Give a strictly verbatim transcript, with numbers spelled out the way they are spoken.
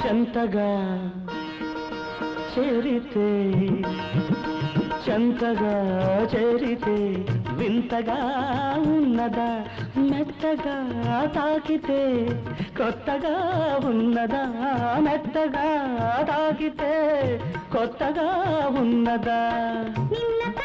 చెంతగా చేరితే చెంతగా చేరితే వింతగా ఉన్నదా మెత్తగా తాకితే కొత్తగా ఉన్నదా మెత్తగా తాకితే కొత్తగా ఉన్నదా నిన్న